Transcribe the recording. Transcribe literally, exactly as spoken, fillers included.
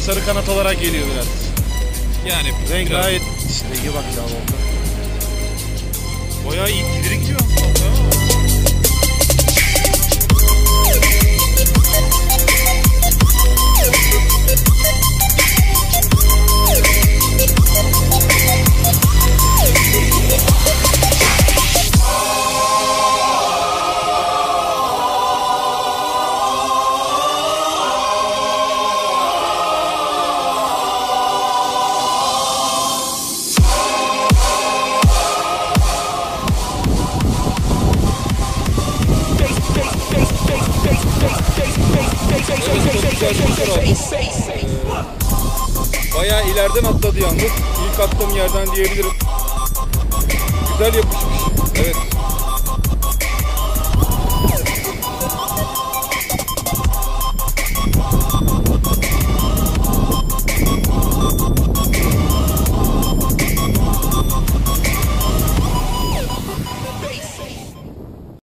sarı kanat olarak geliyor biraz. Yani Renk biraz... gayet renge bak ya orada. Bayağı iyi ileri gidiyor aslında. Bayağı ileriden atladı yalnız. İlk attığım yerden diyebilirim. Güzel yapışmış. Evet.